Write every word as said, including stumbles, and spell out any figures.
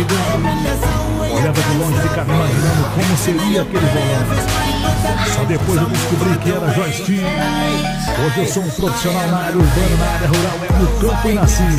ligando. Olhava de longe, ficava imaginando como seria aquele volante. Só depois eu descobri que era joystick. Hoje eu sou um profissional na área urbana, na área rural, é no campo e nasci.